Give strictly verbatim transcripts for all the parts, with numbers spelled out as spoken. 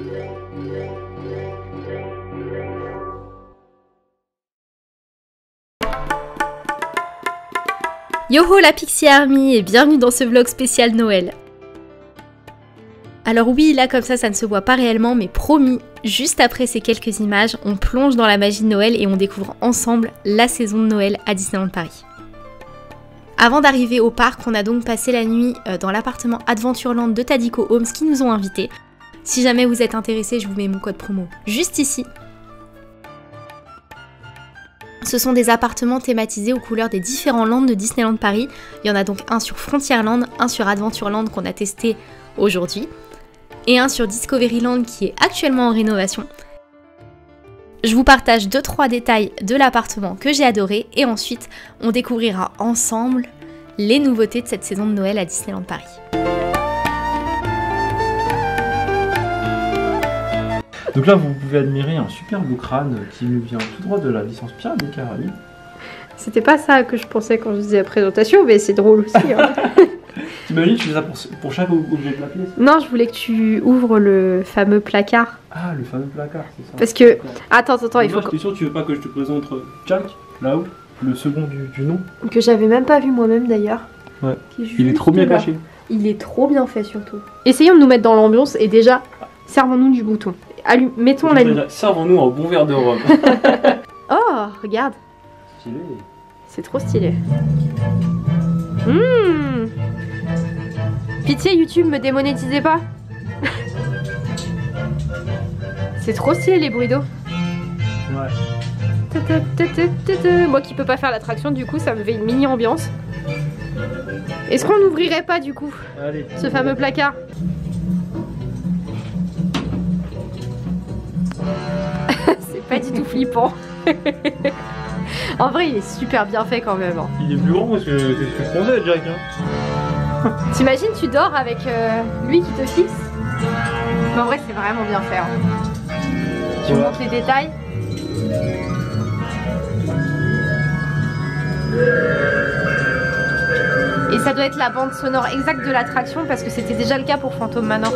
Yoho la Pixie Army et bienvenue dans ce vlog spécial Noël. Alors oui, là comme ça, ça ne se voit pas réellement, mais promis, juste après ces quelques images, on plonge dans la magie de Noël et on découvre ensemble la saison de Noël à Disneyland Paris. Avant d'arriver au parc, on a donc passé la nuit dans l'appartement Adventureland de Tadico Homes qui nous ont invités. Si jamais vous êtes intéressés, je vous mets mon code promo juste ici. Ce sont des appartements thématisés aux couleurs des différents lands de Disneyland Paris. Il y en a donc un sur Frontierland, un sur Adventureland qu'on a testé aujourd'hui, et un sur Discoveryland qui est actuellement en rénovation. Je vous partage deux trois détails de l'appartement que j'ai adoré, et ensuite on découvrira ensemble les nouveautés de cette saison de Noël à Disneyland Paris. Donc là, vous pouvez admirer un superbe crâne qui nous vient tout droit de la licence Pirates des Caraïbes. C'était pas ça que je pensais quand je disais la présentation, mais c'est drôle aussi. Hein. T'imagines, tu fais ça pour, pour chaque objet de la pièce? Non, je voulais que tu ouvres le fameux placard. Ah, le fameux placard, c'est ça. Parce que... Attends, attends, il faut... T'es sûr que tu veux pas que je te présente Jack, là-haut, le second du, du nom? Que j'avais même pas vu moi-même d'ailleurs. Ouais, il est trop bien là. caché. Il est trop bien fait surtout. Essayons de nous mettre dans l'ambiance et déjà, servons-nous du bouton. Allume, mettons la lumière. Servons-nous un bon verre de rhum. Oh, regarde. Stylé. C'est trop stylé. Mmh. Pitié YouTube, me démonétisez pas. C'est trop stylé les bruits d'eau. Ouais. Moi qui peux pas faire l'attraction, du coup ça me fait une mini ambiance. Est-ce qu'on n'ouvrirait pas du coup Allez, ce fameux placard? C'est pas du tout flippant. En vrai il est super bien fait quand même. Hein. Il est plus grand que ce que je pensais, Jack. Hein. T'imagines, tu dors avec euh, lui qui te fixe? Mais en vrai c'est vraiment bien fait. Hein. Je vous montre les détails. Et ça doit être la bande sonore exacte de l'attraction parce que c'était déjà le cas pour Phantom Manor.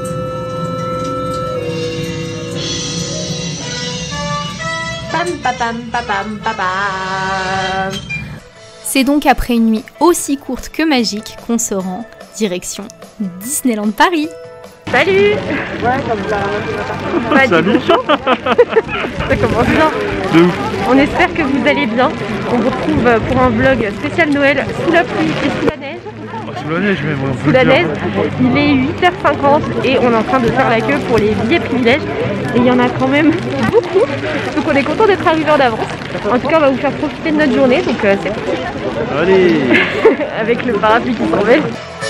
Pam papam papam papam. C'est donc après une nuit aussi courte que magique qu'on se rend direction Disneyland Paris. Salut. Ouais, comme ça. Pas Salut. Bonjour. Ça commence bien. De ouf. On espère que vous allez bien. On vous retrouve pour un vlog spécial Noël sous la pluie et sous la neige. Oh, sous la neige même. Sous la neige. Il est huit heures cinquante et on est en train de faire la queue pour les billets privilèges. Et il y en a quand même beaucoup. Donc on est content d'être arrivé en avance. En tout cas, on va vous faire profiter de notre journée. Donc euh, c'est parti. Allez. Avec le parapluie qui s'envole.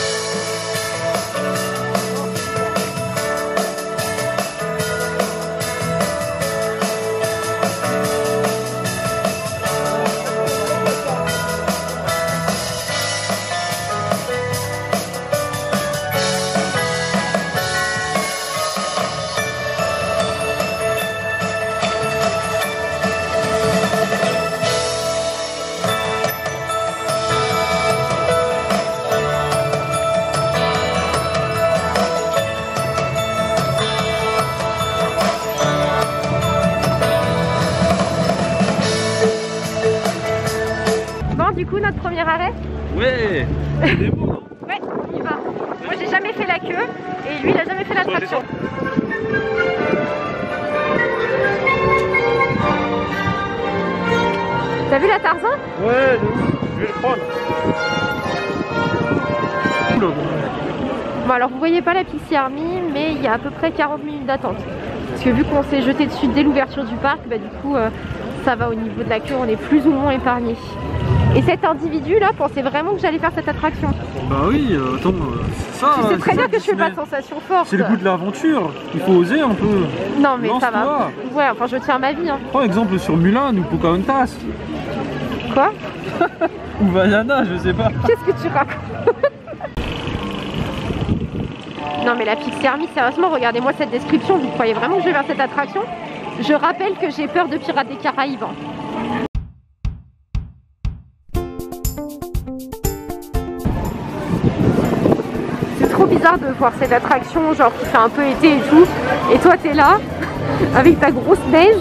Du coup, notre premier arrêt. Ouais. C'est beau, non? Ouais, on y va. Moi, j'ai jamais fait la queue et lui, il a jamais fait l'attraction. T'as vu la Tarzan? Ouais, de ouf. Je vais le prendre. Oula. Bon, alors vous voyez pas la Pixie Army, mais il y a à peu près quarante minutes d'attente. Parce que vu qu'on s'est jeté dessus dès l'ouverture du parc, bah du coup, euh, ça va au niveau de la queue, on est plus ou moins épargné. Et cet individu là pensait vraiment que j'allais faire cette attraction. Bah oui, euh, attends, euh, c'est ça. Tu sais très bien ça, que je fais Disney. pas de sensation forte. C'est le goût de l'aventure. Il faut oser un peu. Non mais ça va. Lance-toi. Ouais, enfin je tiens ma vie. Hein. Prends exemple sur Mulan ou Pocahontas. Quoi? Ou Vaiana, je sais pas. Qu'est-ce que tu racontes? Non mais la Pixie Army, sérieusement, regardez-moi cette description. Vous croyez vraiment que je vais vers cette attraction? Je rappelle que j'ai peur de Pirates des Caraïbes. Hein. bizarre de voir cette attraction genre qui fait un peu été et tout. Et toi t'es là avec ta grosse neige.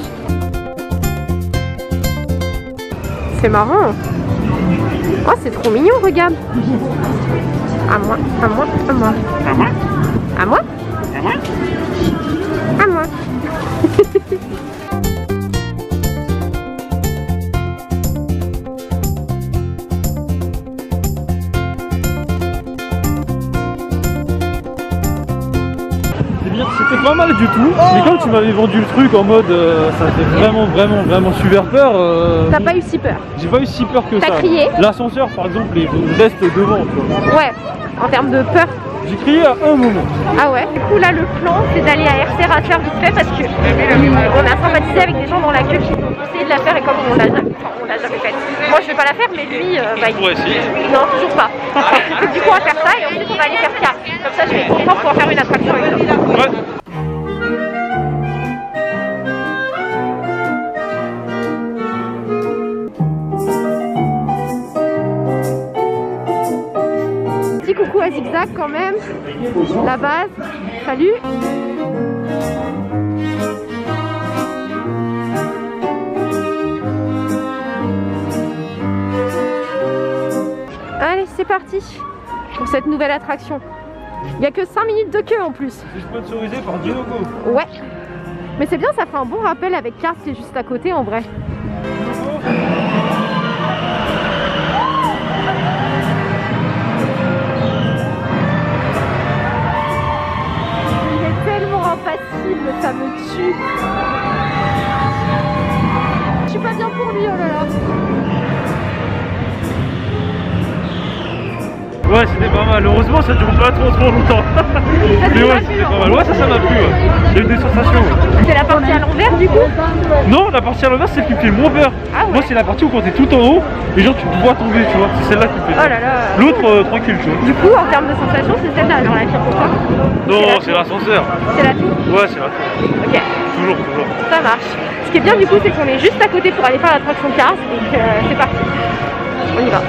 C'est marrant. Oh c'est trop mignon, regarde. À moi, à moi, à moi. À moi. À moi. À moi. À moi. C'était pas mal du tout, mais comme tu m'avais vendu le truc en mode euh, ça fait vraiment vraiment vraiment super peur. Euh, T'as pas eu si peur? J'ai pas eu si peur que ça. T'as crié? L'ascenseur par exemple, il reste devant. Quoi. Ouais, en termes de peur. J'ai crié à un moment. Ah ouais? Du coup là le plan c'est d'aller à R C Racer vite fait parce que on a sympathisé avec des gens dans la queue qui ont essayé de la faire et comme on l'a jamais, enfin, on l'a jamais faite. Moi je vais pas la faire mais lui euh, bah, il... essayer. Non toujours pas. Donc, du coup on va faire ça et ensuite on va aller faire K. Comme ça je vais être content pour faire une attraction avec lui. Ouais. Petit coucou à Zigzag quand même. La base. Salut. Allez, c'est parti pour cette nouvelle attraction. Il n'y a que cinq minutes de queue en plus. C'est sponsorisé par Dinoco. Ouais. Mais c'est bien, ça fait un bon rappel avec Cars qui est juste à côté en vrai. Il est tellement impassible, ça me tue. Je suis pas bien pour lui, oh là là. Ouais, c'était pas mal. Heureusement, ça dure pas trop trop longtemps. Mais ouais, c'était pas mal. Ouais, ça, ça m'a plu. Ouais. J'ai eu des sensations. Ouais. C'est la partie à l'envers du coup? Non, la partie à l'envers, c'est celle qui me fait le moins peur. Ah ouais. Moi, c'est la partie où quand t'es tout en haut, et genre tu te vois tomber, tu vois. C'est celle-là qui me fait peur. Oh là là. L'autre, euh, tranquille, tu vois. Du coup, en termes de sensations, c'est celle-là dans la pire pour toi? Non, c'est l'ascenseur. C'est la tour? Ouais, c'est la tour. Ok. Toujours, toujours. Ça marche. Ce qui est bien du coup, c'est qu'on est juste à côté pour aller faire l'attraction Cars. Donc euh, c'est parti. On y va.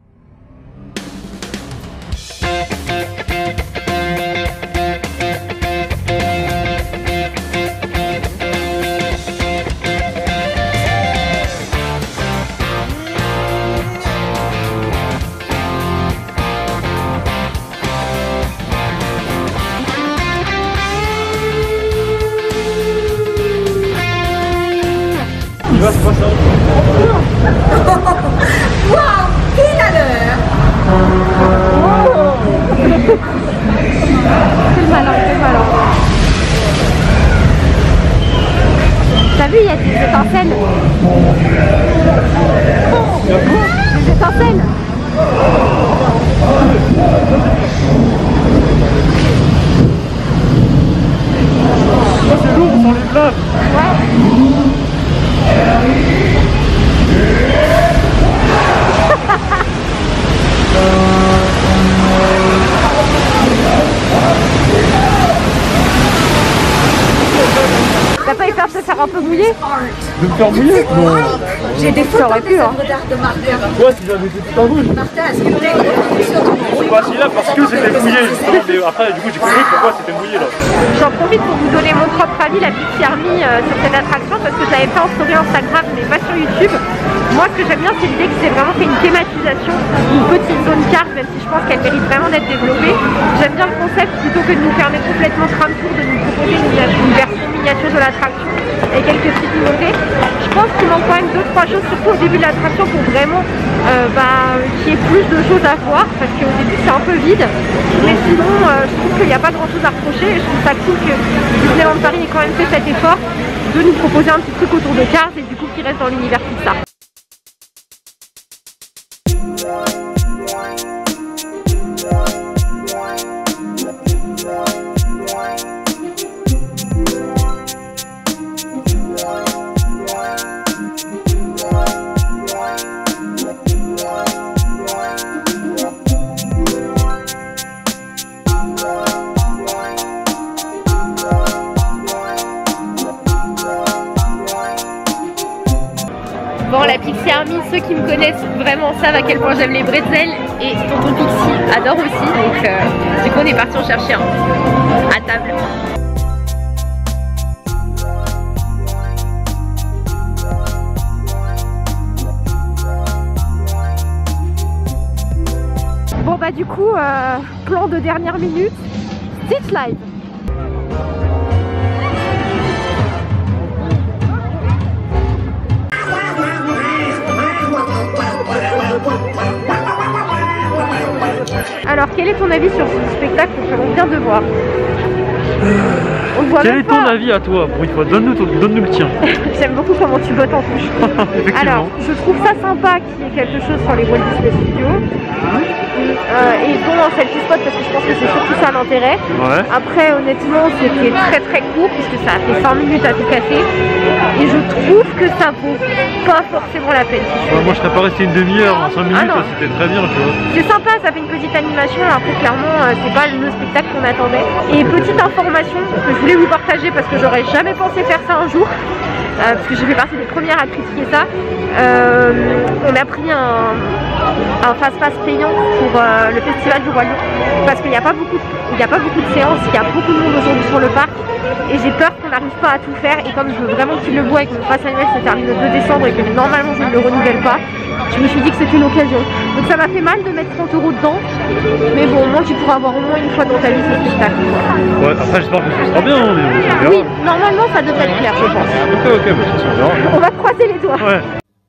Tu vois, c'est pas ça. Waouh, quelle allure! Quel malin, quel malin. T'as vu, il y a des étincelles. Des étincelles. Oh, c'est lourd, on sent les places. Ouais. T'as pas eu peur de te faire un peu mouiller? De me faire mouiller? Non. J'ai des Ça photos aurait des pu, hein. œuvres d'art de Martin. Ouais, si j'avais été tout en rouge. Martin, est-ce que vous avez une sur Je suis pas assis là parce que c'était mouillé. Justement, mais après, du coup, j'ai compris pourquoi c'était mouillé là. J'en profite pour vous donner mon propre avis, la Pixie Army, euh, sur cette attraction parce que je l'avais fait en story Instagram mais pas sur YouTube. Moi ce que j'aime bien c'est l'idée que c'est vraiment fait une thématisation, une petite zone carte, même si je pense qu'elle mérite vraiment d'être développée. J'aime bien le concept plutôt que de nous fermer complètement crâne tour, de nous proposer une, une version miniature de l'attraction et quelques petites nouveautés. Je pense qu'il manque quand même deux trois choses, surtout au début de l'attraction pour vraiment euh, bah, qu'il y ait plus de choses à voir parce qu'au début c'est un peu vide. Mais sinon euh, je trouve qu'il n'y a pas grand chose à reprocher et je trouve ça cool que Disneyland Paris ait quand même fait cet effort de nous proposer un petit truc autour de Cars et du coup qui reste dans l'univers Pixar. Pixie Army, ceux qui me connaissent vraiment savent à quel point j'aime les bretzels et tonton Pixie adore aussi, donc euh, du coup on est parti en chercher un à table. Bon bah du coup, euh, plan de dernière minute, Stitch Live. Alors quel est ton avis sur ce spectacle que l'on vient de voir? On voit Quel est ton pas... avis à toi pour une fois? Donne-nous donne le tien. J'aime beaucoup comment tu bottes en touche. Alors, je trouve ça sympa qu'il y ait quelque chose sur les Walt Disney Studios. Euh, et bon, en selfie spot parce que je pense que c'est surtout ça l'intérêt. Ouais. Après, honnêtement, c'était très très court puisque ça a fait cinq minutes à tout casser. Et je trouve que ça vaut pas forcément la peine. Ouais, moi, je serais pas resté une demi-heure, en cinq minutes, ah c'était très bien, tu vois. C'est sympa, ça fait une petite animation. Après, clairement, euh, c'est pas le spectacle qu'on attendait. Et petite information que je voulais vous partager parce que j'aurais jamais pensé faire ça un jour. Euh, parce que j'ai fait partie des premières à critiquer ça. Euh, on a pris un, un fast-pass payant pour euh, le festival du Roi Lion parce qu'il n'y a pas beaucoup, il n'y a pas beaucoup de séances, il y a beaucoup de monde aujourd'hui sur le parc et j'ai peur qu'on n'arrive pas à tout faire. Et comme je veux vraiment qu'il le voit et que mon pass annuel se termine le deux décembre et que normalement je ne le renouvelle pas, je me suis dit que c'était une occasion. Donc ça m'a fait mal de mettre trente euros dedans, mais bon, au moins tu pourras avoir au moins une fois dans ta vie ce spectacle. Ouais, après j'espère que ce sera bien, hein, mais on verra. Oui, normalement ça devrait être clair, je pense. Ok, ok, bah, on verra. On va croiser les doigts. Ouais.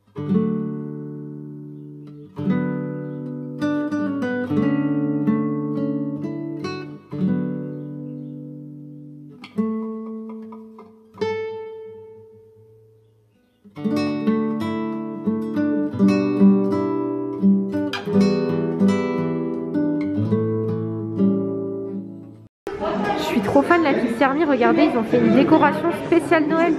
Je suis trop fan de la Pixie Army, regardez, ils ont fait une décoration spéciale Noël.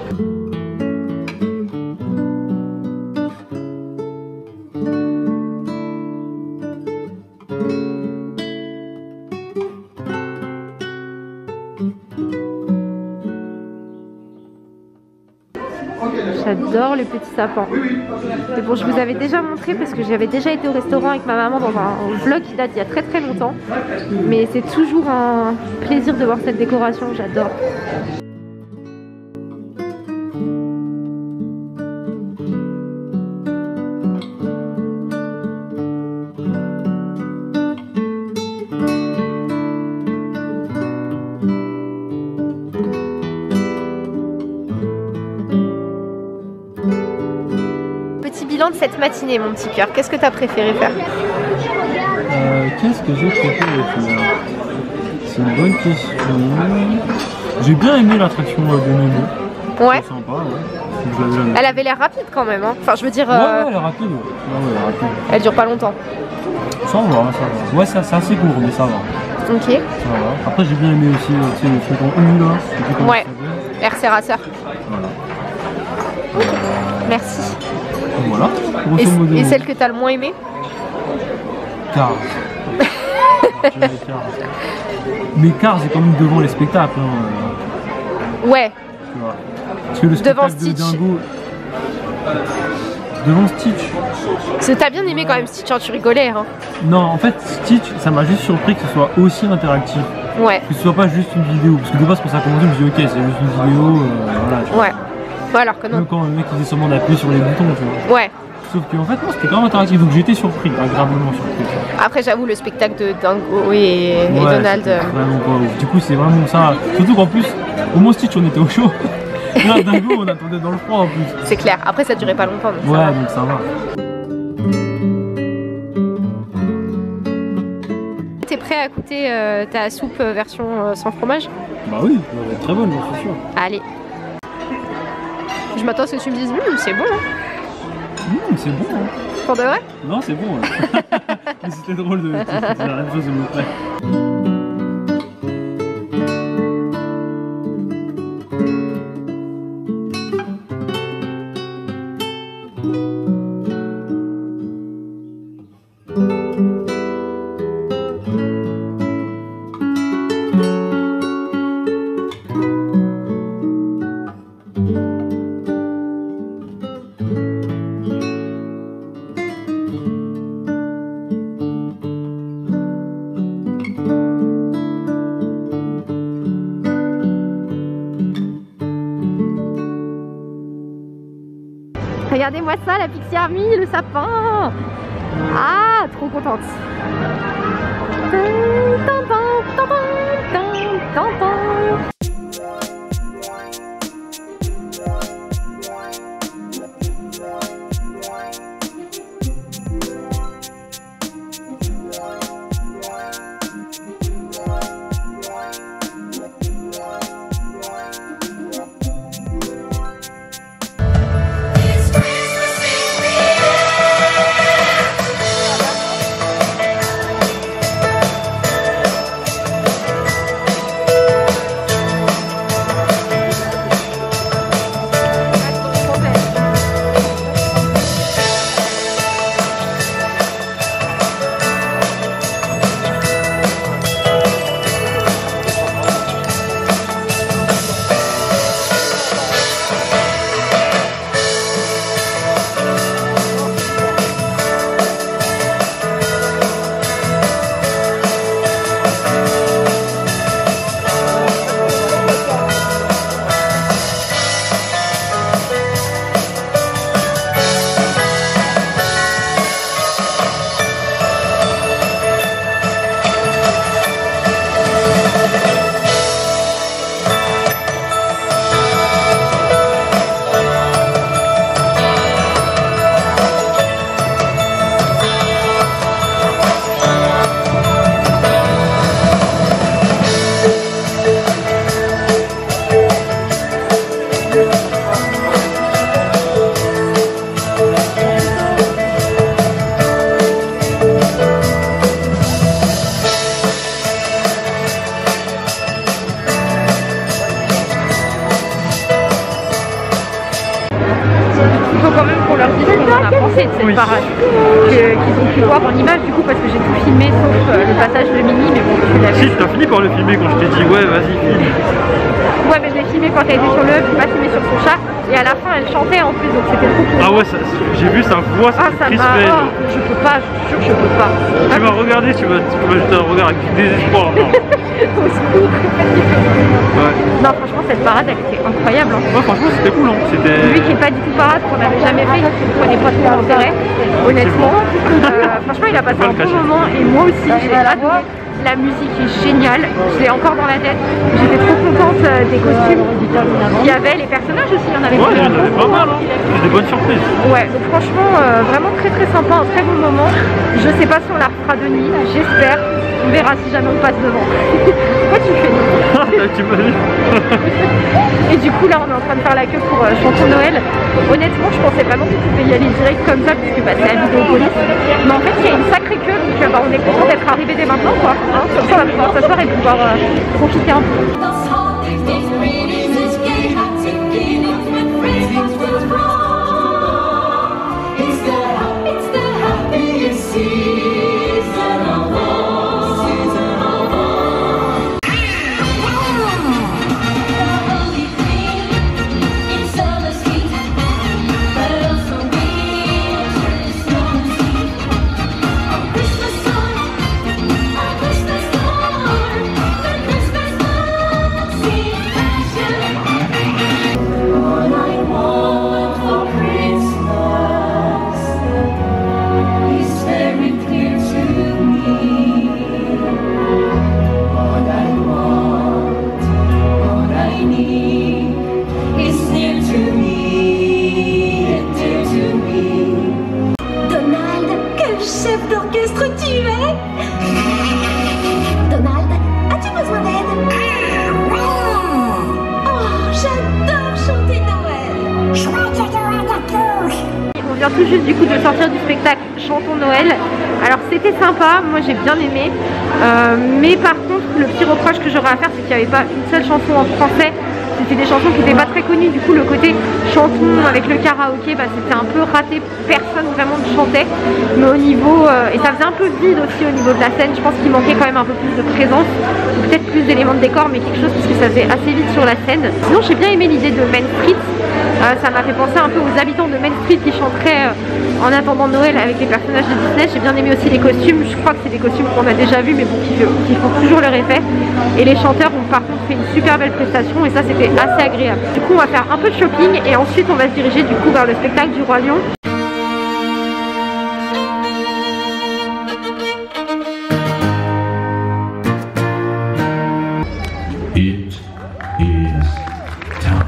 J'adore les petits sapins. Mais bon, je vous avais déjà montré parce que j'avais déjà été au restaurant avec ma maman dans un vlog qui date d'il y a très très longtemps. Mais c'est toujours un plaisir de voir cette décoration, j'adore. De cette matinée, mon petit cœur, qu'est-ce que tu as préféré faire? euh, Qu'est-ce que j'ai préféré faire? C'est une bonne question. J'ai bien aimé l'attraction de Nemo. Ouais. C'est sympa, ouais. Elle avait l'air rapide quand même, hein. Enfin, je veux dire. Ouais, euh... ouais, elle est rapide. Ouais, ouais, elle est rapide. Elle dure pas longtemps. Ça va, ça va. Ouais, c'est assez court, mais ça va. Ok. Ça va. Après, j'ai bien aimé aussi tu sais, le truc en U là. Ouais. R C Racer. Voilà. Euh... Merci. Voilà. Et, et celle que t'as le moins aimée? Cars. Cars. Mais Cars c'est quand même devant les spectacles. Hein. Ouais. Tu vois. Parce que le spectacle devant de Stitch. Dingo... Devant Stitch. Parce que t'as bien aimé quand même Stitch, hein, tu rigolais. Hein. Non, en fait Stitch, ça m'a juste surpris que ce soit aussi interactif. Ouais. Que ce soit pas juste une vidéo. Parce que de base quand ça a commencé, je me suis dit ok, c'est juste une vidéo. Euh, voilà, tu vois. Ouais. Bah alors que non. Même quand le mec il disait seulement d'appuyer sur les boutons, tu vois. Ouais. Sauf qu'en fait non, c'était quand même interactif, donc j'ai été surpris, agréablement surpris. Après j'avoue le spectacle de Dingo et, et ouais, Donald. Vraiment pas ouf. Du coup c'est vraiment ça. Surtout qu'en plus, au moins Stitch on était au chaud. Là Dingo on attendait dans le froid en plus. C'est clair, après ça durait pas longtemps. Donc ouais ça donc ça va. T'es prêt à goûter euh, ta soupe version euh, sans fromage? Bah oui, elle va être très bonne, j'en suis sûr. Allez. Je m'attends à ce que tu me dises, mmm, c'est bon. Hein. Mmh, c'est bon. Hein. Pour de vrai? Non, c'est bon. Hein. Mais c'était drôle de dire la même chose de mon frère. Regardez-moi ça, la Pixie Army, le sapin. Ah, trop contente. De cette oui. parade qu'ils ont pu voir en image du coup parce que j'ai tout filmé sauf euh, le passage de Mimi mais bon tu l'as vu. Si t'as fini par le filmer quand je t'ai dit ouais vas-y filme. Ouais mais je l'ai filmé quand elle était sur le puis pas filmé sur son chat et à la fin elle chantait en plus donc c'était trop cool. Ah ouais j'ai vu sa voix ah, ça crispé. Oh, je peux pas, je suis sûre que je peux pas. Tu ah, vas regarder, tu vas, tu vas jeter un regard avec du désespoir. Au secours. Ouais. Non franchement cette parade elle était incroyable hein. Ouais franchement c'était cool hein. Lui qui est pas du tout parade qu'on n'avait jamais fait, qui ne prenait pas trop d'intérêt honnêtement. Euh, franchement il a passé un bon moment et moi aussi j'ai adoré. La musique est géniale, je l'ai encore dans la tête. J'étais trop contente euh, des costumes. Il y avait les personnages aussi, il y en avait ouais, il y en avait pas mal, hein. C'était des bonnes surprises. Ouais, donc franchement, euh, vraiment très très sympa, un très bon moment. Je sais pas si on la refera de nuit, j'espère. On verra si jamais on passe devant. Pourquoi tu fais nous Tu m'as dit. Et du coup là on est en train de faire la queue pour euh, Chanson Noël. Honnêtement je pensais vraiment que tu pouvais y aller direct comme ça puisque bah, c'est à Vidéopolis. Mais en fait il y a une sacrée queue donc euh, bah, on est content d'être arrivé dès maintenant quoi. Hein, comme ça on va pouvoir s'asseoir et pouvoir euh, profiter un peu. Tout juste du coup de sortir du spectacle Chantons Noël. Alors c'était sympa, moi j'ai bien aimé, euh, mais par contre le petit reproche que j'aurais à faire c'est qu'il n'y avait pas une seule chanson en français. C'était des chansons qui n'étaient pas très connues, du coup le côté chanson avec le karaoké bah, c'était un peu raté, personne vraiment ne chantait. Mais au niveau, euh, et ça faisait un peu vide aussi au niveau de la scène, je pense qu'il manquait quand même un peu plus de présence, peut-être plus d'éléments de décor mais quelque chose parce que ça faisait assez vite sur la scène. Sinon j'ai bien aimé l'idée de Main Street, euh, ça m'a fait penser un peu aux habitants de Main Street qui chanteraient euh, en attendant Noël avec les personnages de Disney. J'ai bien aimé aussi les costumes, je crois que c'est des costumes qu'on a déjà vus mais bon qui, qui font toujours leur effet. Et les chanteurs ont par contre fait une super belle prestation et ça c'est c'était assez agréable. Du coup on va faire un peu de shopping et ensuite on va se diriger du coup vers le spectacle du Roi Lion. It is time.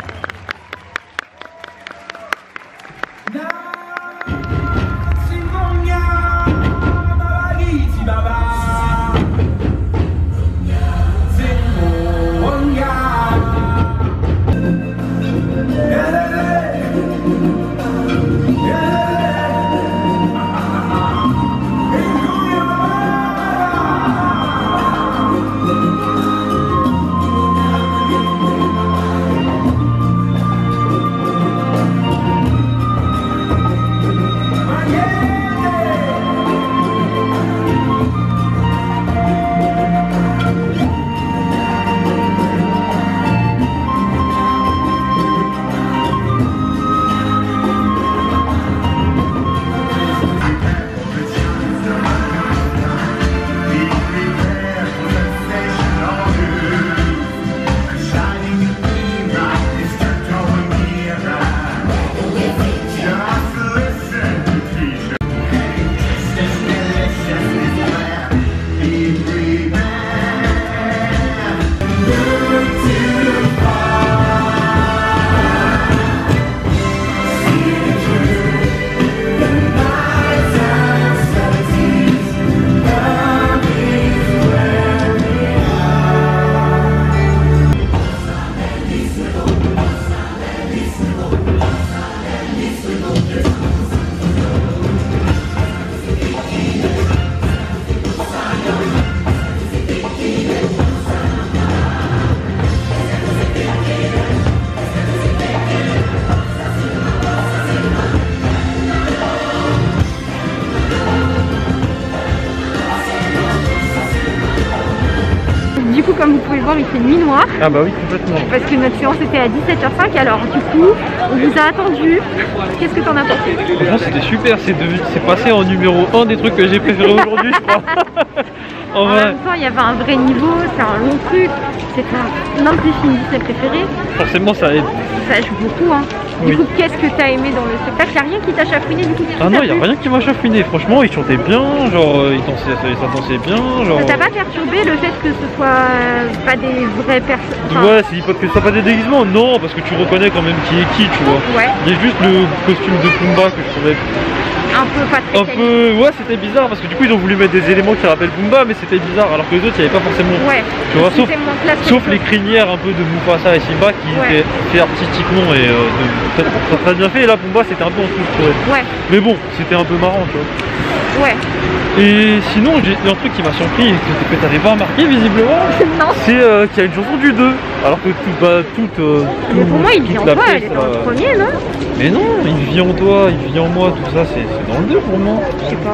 Comme vous pouvez voir, il fait nuit noire. Ah bah oui, complètement. Parce que notre séance était à dix-sept heures cinq. Alors du coup, on vous a attendu. Qu'est-ce que t'en as pensé? Franchement, c'était super. C'est passé en numéro un des trucs que j'ai préféré aujourd'hui, je crois. En, en vrai. même temps, il y avait un vrai niveau. C'est un long truc. C'est un, un de tes films Disney préférés. Forcément, ça aide. Ça joue beaucoup, hein. Du oui. coup, qu'est-ce que t'as aimé dans le spectacle? Y'a rien qui t'a chafouiné du coup? Ah non, y'a rien qui m'a chafouiné. Franchement, ils chantaient bien, genre ils dansaient, ça dansait bien. Genre... Ça t'a pas perturbé le fait que ce soit pas des vraies personnes? Enfin... Ouais, c'est pas que ce soit pas des déguisements, non, parce que tu reconnais quand même qui est qui, tu vois. Ouais. Il y a juste le costume de Pumba que je trouvais un peu pas très un peu, ouais, c'était bizarre parce que du coup ils ont voulu mettre des éléments qui rappellent Pumba, mais c'était bizarre alors que les autres il n'y avait pas forcément. Ouais. Tu vois, sauf, sauf les crinières un peu de Mufasa et Simba qui ouais. étaient faits artistiquement et euh, de, ça, ça très bien fait. Et là Pumba c'était un peu en dessous, je trouvais. Ouais. Mais bon, c'était un peu marrant, tu vois. Ouais. Et sinon, j'ai un truc qui m'a surpris et que, que tu n'avais pas remarqué visiblement, c'est euh, qu'il y a une chanson du deux. Alors que tout, bah, toute, euh, tout, mais pour moi, il vit en toi, elle est dans le premier, non? Mais non, il vit en toi, il vit en moi, tout ça, c'est dans le deux pour moi. Je sais pas.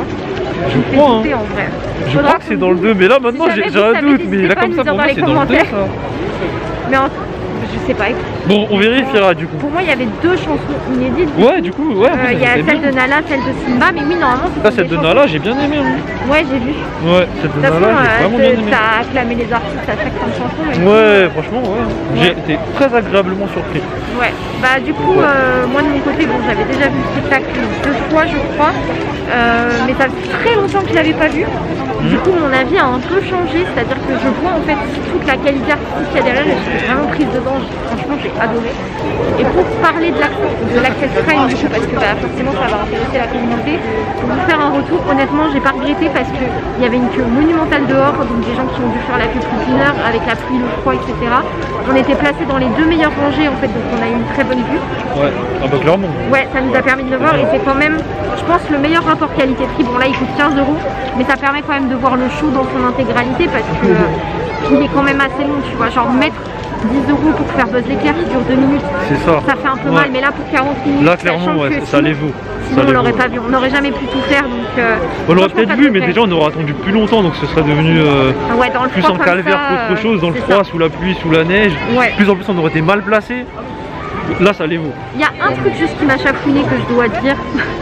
Je crois, hein. En vrai. Je crois que c'est dans le deux, mais là maintenant si j'ai un doute, mais là comme ça pour moi c'est dans le deux ça. Mais en... je sais pas. Bon, on vérifiera du coup. Pour moi, il y avait deux chansons inédites. Ouais, du coup, ouais. Il euh, y a celle bien. de Nala, celle de Simba, mais oui, normalement. Ah, celle de Nala, j'ai bien aimé. Hein. Ouais, j'ai vu. Ouais, celle de Nala, j'ai vraiment bien aimé. T'as acclamé les artistes à chaque fin de chanson. Mais ouais, franchement, ouais. J'ai été très agréablement surpris. Ouais, bah du coup, ouais. euh, moi de mon côté, bon, j'avais déjà vu le spectacle deux fois, je crois. Euh, mais ça fait très longtemps que je l'avais pas vu. Mmh. Du coup, mon avis a un peu changé, c'est-à-dire que je vois en fait toute la qualité artistique qu'il y a derrière. Je suis vraiment prise dedans. Franchement, j'ai adoré. Et pour parler de l'Access Prime, du coup, parce que bah, forcément ça va intéresser la communauté, pour vous faire un retour, honnêtement, j'ai pas regretté parce qu'il y avait une queue monumentale dehors, donc des gens qui ont dû faire la queue plus d'une heure avec la pluie, le froid, et cetera. On était placés dans les deux meilleures rangées en fait, donc on a eu une très bonne vue. Ouais, ah bah clairement. Ouais, ça nous a permis de le voir et c'est quand même, je pense, le meilleur rapport qualité-prix. Bon là, il coûte quinze euros, mais ça permet quand même de voir le show dans son intégralité parce que euh, il est quand même assez long, tu vois, genre mettre dix euros pour faire Buzz l'éclair qui dure deux minutes, c'est ça. Ça fait un peu ouais. mal, mais là pour quarante minutes, là clairement ouais, ça les vaut. Sinon on l'aurait pas vu, on n'aurait jamais pu tout faire donc. Euh, on l'aurait peut-être vu, mais déjà on aurait attendu plus longtemps donc ce serait devenu euh, ouais, dans le plus en calvaire qu'autre chose, dans le froid, ça. Sous la pluie, sous la neige. Ouais. Plus en plus on aurait été mal placé. Là ça les vaut. Il y a un truc juste qui m'a chafouiné que je dois dire.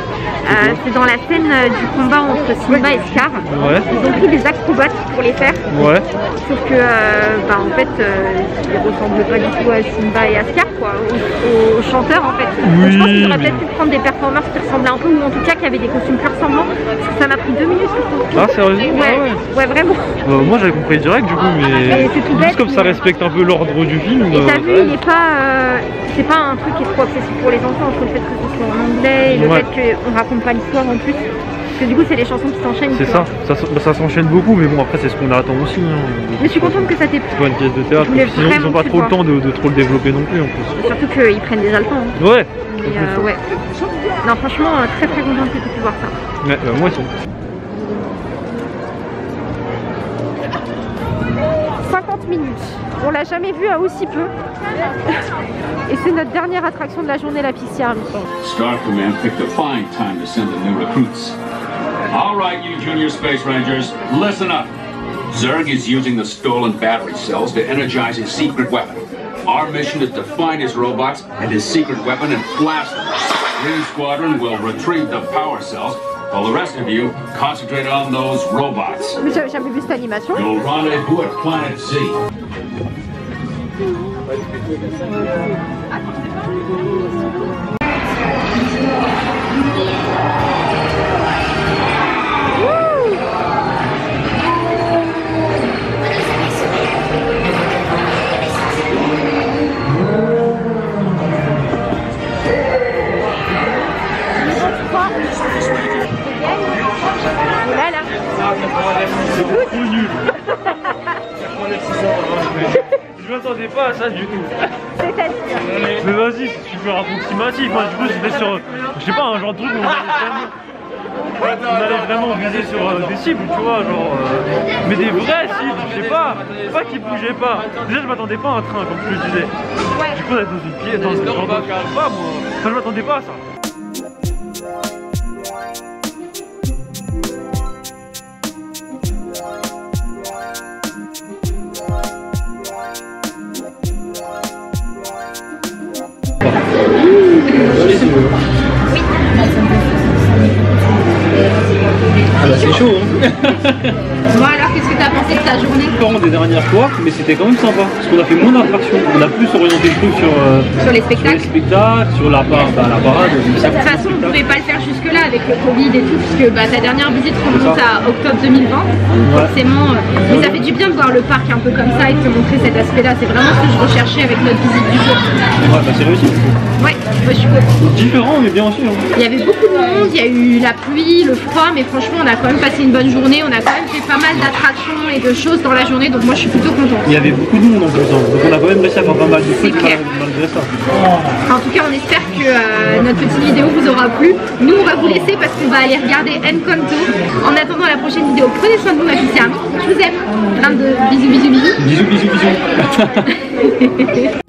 Euh, c'est dans la scène euh, du combat entre Simba et Scar. Ouais. Ils ont pris des acrobates pour les faire. Ouais. Sauf que, euh, bah, en fait, euh, ils ressemblent pas du tout à Simba et à Scar, quoi, aux, aux chanteurs en fait. Oui, Donc, je pense qu'ils auraient mais... peut-être pu prendre des performers qui ressemblaient un peu, ou en tout cas qui avaient des costumes plus ressemblants. Parce que ça m'a pris deux minutes. Ah, sérieusement? Ouais, ah, ouais. ouais, vraiment. Euh, moi j'avais compris direct du coup, mais c'est tout juste bête, comme ça mais... respecte un peu l'ordre du film. Et t'as euh, vu, il est pas, euh, c'est pas un truc qui est trop accessible pour les enfants, entre le fait que ce soit en anglais et le ouais. fait qu'on raconte pas l'histoire en plus. Parce que du coup c'est les chansons qui s'enchaînent. C'est ça, ça, ça, ça s'enchaîne beaucoup, mais bon après c'est ce qu'on attend aussi. Hein. Mais je suis contente que ça t'ait plu. C'est pas une pièce de théâtre, sinon ils ont pas trop le temps de, de trop le développer non plus en plus. Et surtout qu'ils prennent déjà le temps. Hein. Ouais. Mais euh, ouais. Non franchement euh, très très contente que tu aies pu voir ça. Ouais, bah, moi aussi. cinquante minutes. On l'a jamais vu à aussi peu. Et c'est notre dernière attraction de la journée, la Pixie Army. Star Command picked a fine time to send the new recruits. All right, you Junior Space Rangers, listen up. Zurg is using the stolen battery cells to energize his secret weapon. Our mission is to find his robots and his secret weapon and blast them. Green Squadron will retrieve the power cells, while the rest of you concentrate on those robots. Mais j'avais jamais vu cette animation. You'll rendezvous at Planet Z. Là, là. C'est trop nul. Je m'attendais pas à ça du tout. C'est-à-dire. Mais vas-y, c'est super approximatif. Moi du coup j'étais sur, je sais pas, un genre de truc où on allait vraiment, on allait vraiment viser sur euh, des cibles, tu vois, genre, euh, mais des vraies cibles, je sais pas, pas qui bougeaient pas. Déjà je m'attendais pas à un train comme je le disais. Ouais. Du coup on est dans une pièce, dans un genre de, je sais pas moi. Enfin je m'attendais pas à ça. Ah bah c'est chaud hein. Bon alors, qu'est-ce que t'as pensé de ta journée? Différent des dernières fois, mais c'était quand même sympa. Parce qu'on a fait moins d'attractions. On a plus orienté le truc sur, euh, Sur les sur spectacles? les spectacles, sur la, par bah, la parade. De toute façon, on ne pouvait pas le faire jusque-là avec le Covid et tout, puisque bah, ta dernière visite remonte à octobre deux mille vingt. Ouais. Forcément, euh, mais ça fait du bien de voir le parc un peu comme ça et de te montrer cet aspect-là. C'est vraiment ce que je recherchais avec notre visite du jour. Ouais, bah c'est réussi. Ouais, moi je suis contente. Différent, mais bien aussi. Hein. Il y avait beaucoup de monde, il y a eu la pluie, le froid, mais franchement, on a quand même passé une bonne journée. On a quand même fait pas mal d'attractions et de choses dans la journée, donc moi je suis plutôt contente. Il y avait beaucoup de monde en plus, hein. Donc on a quand même réussi à faire pas mal de trucs clair. malgré ça. En tout cas, on espère que euh, notre petite vidéo vous aura plu. Nous, on va vous laisser parce qu'on va aller regarder Encanto. En attendant la prochaine vidéo, prenez soin de vous, ma Pixie Army. Je vous aime. Plein de bisous, bisous, bisous. Bisous, bisous, bisous.